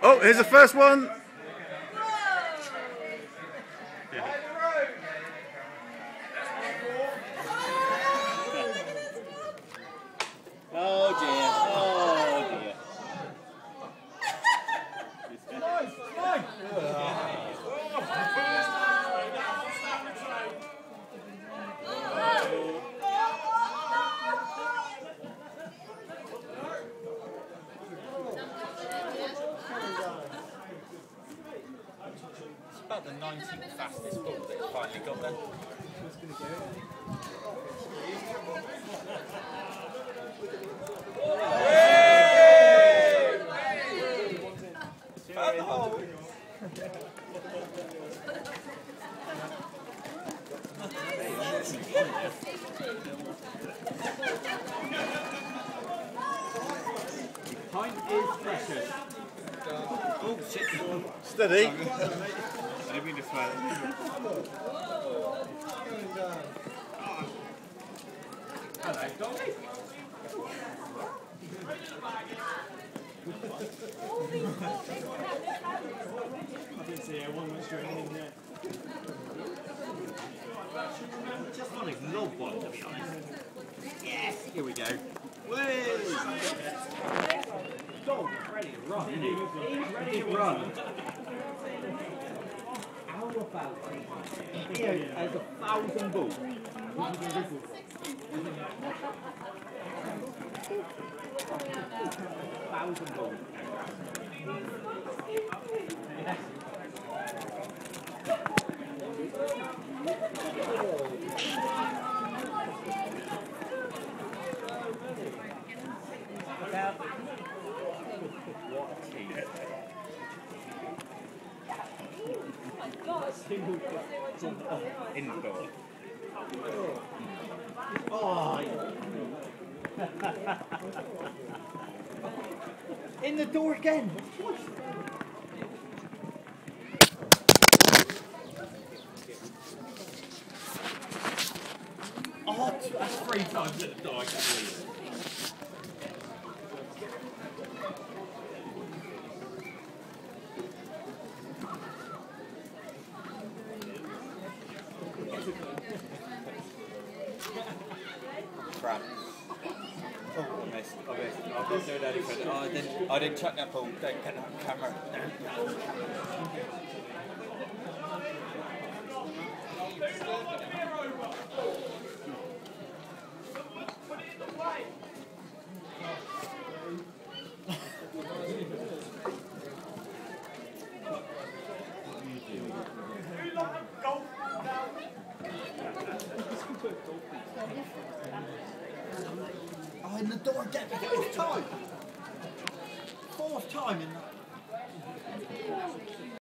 Oh, here's the first one. Oh dear, oh dear. It's about the 19th fastest ball that it's finally got then. Pint is precious. Oh shit. Steady. I didn't mean to swear. Hello, Dolly. I didn't see one went straight in yet. Just want to lob one, to be honest. Yes, here we go. Whee! Dog is ready to run, isn't he? He's ready to run. How about he has 1,000 balls? 1,000 balls. Indoor. Oh. In the door again. Oh, that's 3 times at the door. I can't believe it. Crap. Oh, I missed. I didn't do that anything. I didn't chuck that ball. Don't get that on camera. Oh, in the door again, 4th time! 4th time in that.